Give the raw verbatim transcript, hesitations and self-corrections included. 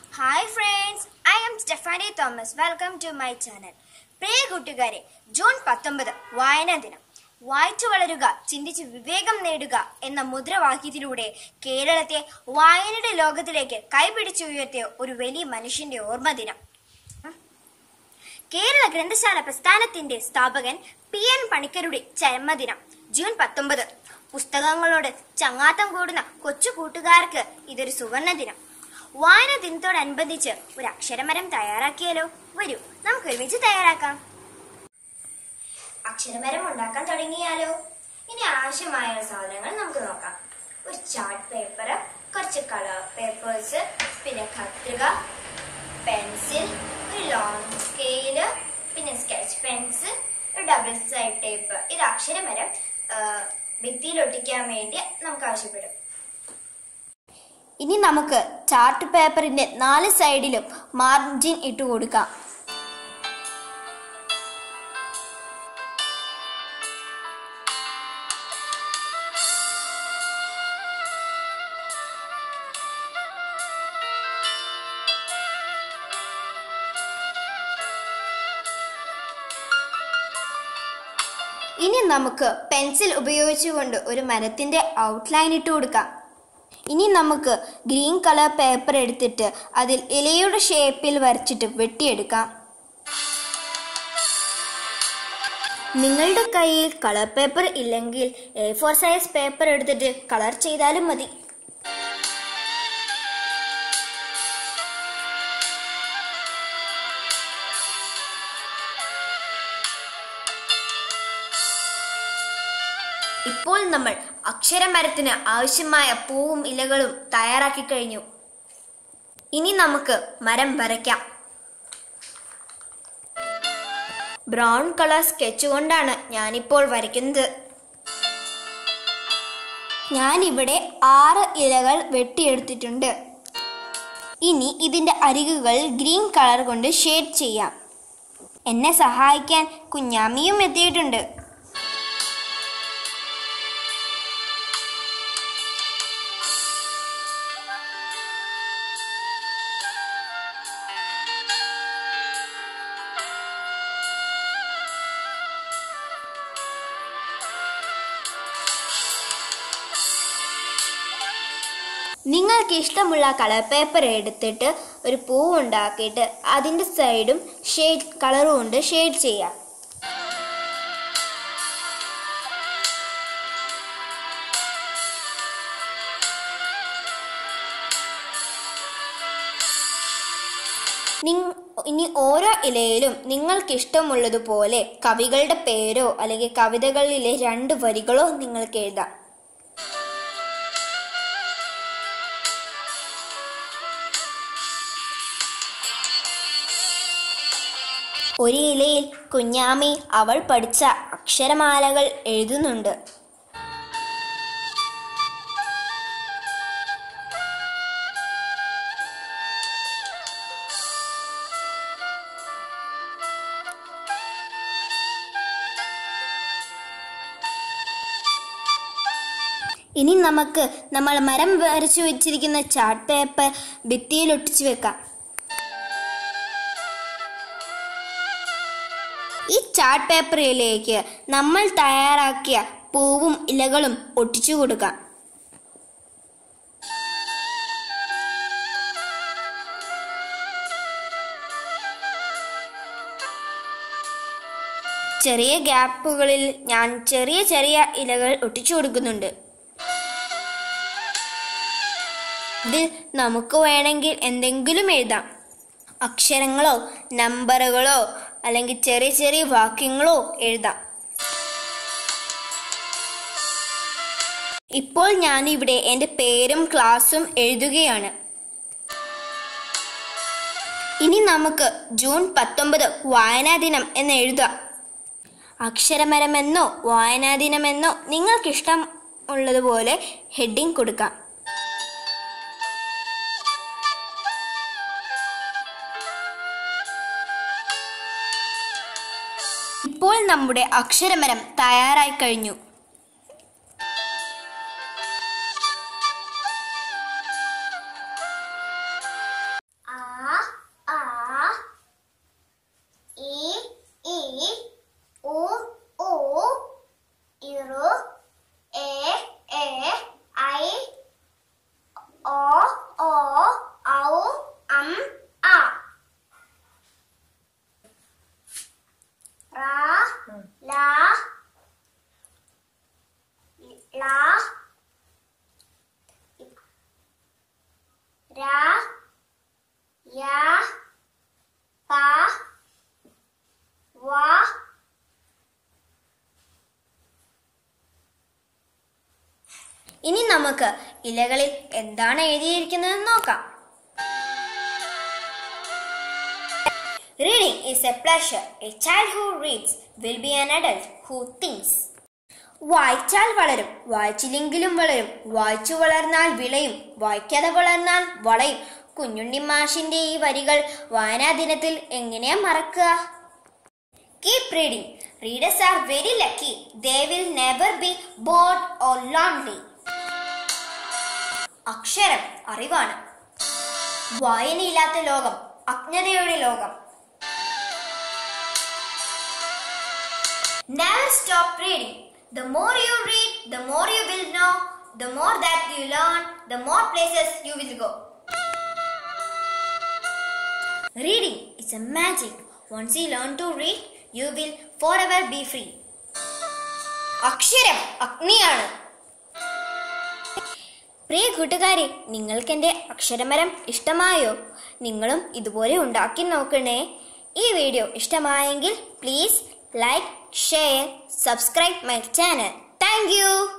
Hi friends, I am Stephanie Thomas. Welcome to my channel. പ്രിയ കൂട്ടുകാരെ, June പത്തൊമ്പത് വായനാ ദിനം. വായിച്ചു വളരുക, ചിന്തിച്ച് വിവേകം നേടുക എന്ന മുദ്രാവാക്യത്തിലൂടെ കേരളത്തെ വായനയുടെ ലോകത്തിലേക്ക് കൈപിടിച്ചുയർത്തിയ ഒരു വലിയ മനുഷ്യന്റെ ഓർമ്മ ദിനം. കേരള ഗ്രന്ഥശാല പ്രസ്ഥാനത്തിന്റെ സ്ഥാപകൻ പി എൻ പണിക്കരുടെ ജന്മദിനം ജൂൺ പത്തൊമ്പത്. പുസ്തകങ്ങളോട് ചങ്ങാത്തം കൂടുന്ന കൊച്ചു കൂട്ടുകാർക്ക് ഇതൊരു സുവർണ ദിനം. വായന ദിനത്തോടനുബന്ധിച്ച് ഒരു അക്ഷരമരം തയ്യാറാക്കിയാലോ? വരൂ, നമുക്ക് ഒരുമിച്ച് തയ്യാറാക്കാം. അക്ഷരമരം ഉണ്ടാക്കാൻ തുടങ്ങിയാലോ? ഇനി ആവശ്യമായ സാധനങ്ങൾ നമുക്ക് നോക്കാം. ഒരു ചാർട്ട് പേപ്പർ, കുറച്ച് കളർ പേപ്പേഴ്സ്, പിന്നെ കത്രിക, പെൻസിൽ, ഒരു ലോങ് സ്കെയില്, പിന്നെ സ്കെച്ച് പെൻസ്, ഒരു ഡബിൾ സൈഡ് ടേപ്പ്. ഇത് അക്ഷരമരം ഭിത്തിയിൽ ഒട്ടിക്കാൻ വേണ്ടി നമുക്ക് ആവശ്യപ്പെടും. ഇനി നമുക്ക് ചാർട്ട് പേപ്പറിന്റെ നാല് സൈഡിലും മാർജിൻ ഇട്ട് കൊടുക്കാം. ഇനി നമുക്ക് പെൻസിൽ ഉപയോഗിച്ചുകൊണ്ട് ഒരു മരത്തിന്റെ ഔട്ട്ലൈൻ ഇട്ട് കൊടുക്കാം. ഇനി നമുക്ക് ഗ്രീൻ കളർ പേപ്പർ എടുത്തിട്ട് അതിൽ ഇലയുടെ ഷേപ്പിൽ വരച്ചിട്ട് വെട്ടിയെടുക്കാം. നിങ്ങളുടെ കയ്യിൽ കളർ പേപ്പർ ഇല്ലെങ്കിൽ എ ഫോർ സൈസ് പേപ്പർ എടുത്തിട്ട് കളർ ചെയ്താലും മതി. ഇപ്പോൾ നമ്മൾ അക്ഷരമരത്തിന് ആവശ്യമായ പൂവും ഇലകളും തയ്യാറാക്കി കഴിഞ്ഞു. ഇനി നമുക്ക് മരം വരയ്ക്കാം. ബ്രൗൺ കളർ സ്കെച്ച് കൊണ്ടാണ് ഞാനിപ്പോൾ വരയ്ക്കുന്നത്. ഞാനിവിടെ ആറ് ഇലകൾ വെട്ടിയെടുത്തിട്ടുണ്ട്. ഇനി ഇതിന്റെ അരികുകൾ ഗ്രീൻ കളർ കൊണ്ട് ഷെയ്ഡ് ചെയ്യാം. എന്നെ സഹായിക്കാൻ കുഞ്ഞാമിയും എത്തിയിട്ടുണ്ട്. നിങ്ങൾക്ക് ഇഷ്ടമുള്ള കളർ പേപ്പർ എടുത്തിട്ട് ഒരു പൂ ഉണ്ടാക്കിയിട്ട് അതിൻ്റെ സൈഡും ഷെയ്ഡ് കളറും കൊണ്ട് ഷെയ്ഡ് ചെയ്യാം. ഇനി ഓരോ ഇലയിലും നിങ്ങൾക്ക് ഇഷ്ടമുള്ളതുപോലെ കവികളുടെ പേരോ അല്ലെങ്കിൽ കവിതകളിലെ രണ്ട് വരികളോ നിങ്ങൾക്ക് എഴുതാം. ഒരു ഇലയിൽ കുഞ്ഞാമി അവൾ പഠിച്ച അക്ഷരമാലകൾ എഴുതുന്നുണ്ട്. ഇനി നമുക്ക് നമ്മൾ മരം വരച്ചു വെച്ചിരിക്കുന്ന ചാർട്ട് പേപ്പർ ഭിത്തിയിൽ ഒട്ടിച്ചു വെക്കാം. ഈ ചാർട്ട് പേപ്പറിലേക്ക് നമ്മൾ തയ്യാറാക്കിയ പൂവും ഇലകളും ഒട്ടിച്ചു കൊടുക്കാം. ചെറിയ ഗ്യാപ്പുകളിൽ ഞാൻ ചെറിയ ചെറിയ ഇലകൾ ഒട്ടിച്ചു കൊടുക്കുന്നുണ്ട്. ഇതിൽ നമുക്ക് വേണമെങ്കിൽ എന്തെങ്കിലും എഴുതാം. അക്ഷരങ്ങളോ നമ്പറുകളോ അല്ലെങ്കിൽ ചെറിയ ചെറിയ വാക്യങ്ങളോ എഴുതാം. ഇപ്പോൾ ഞാനിവിടെ എൻ്റെ പേരും ക്ലാസ്സും എഴുതുകയാണ്. ഇനി നമുക്ക് ജൂൺ പത്തൊമ്പത് വായനാ ദിനം എന്ന് എഴുതാം. അക്ഷരമരമെന്നോ വായനാ ദിനമെന്നോ നിങ്ങൾക്കിഷ്ടം ഉള്ളതുപോലെ ഹെഡിങ് കൊടുക്കാം. ഇപ്പോൾ നമ്മുടെ അക്ഷരമരം തയ്യാറായി കഴിഞ്ഞു. ആ ഓ ഔ അം ആ. റ ല ല ര യ പ വ ഇനി നമുക്ക് ഇലകളിൽ എന്താണ് എഴുതിയിരിക്കുന്നതെന്ന് നോക്കാം. Reading is a pleasure. A child who reads will be an adult who thinks. വായിച്ചാൽ വളരും, വായിച്ചില്ലെങ്കിലും വളരും, വായിച്ചു വളർന്നാൽ വിളയും, വായിക്കാതെ വളർന്നാൽ വളയും. കുഞ്ഞുണ്ണി മാഷിന്റെ ഈ വരികൾ വായനാ ദിനത്തിൽ എങ്ങനെയാ മറക്കുക? Keep reading. Readers are very lucky. They will never be bored or lonely. അക്ഷരം അറിവാണ്. വായനയില്ലാത്ത ലോകം അജ്ഞതയുടെ ലോകം. Never stop reading. The more you read, the more you will know. The more that you learn, the more places you will go. Reading is a magic. Once you learn to read, you will forever be free. അക്ഷരം അഗ്നിയാണ്. പ്രിയ കൂട്ടുകാരെ, നിങ്ങൾക്ക് എൻ്റെ അക്ഷരമരം ഇഷ്ടമായോ? നിങ്ങളും ഇതുപോലെ ഉണ്ടാക്കി നോക്കണേ. ഈ വീഡിയോ ഇഷ്ടമായെങ്കിൽ please like, share, subscribe my channel. Thank you.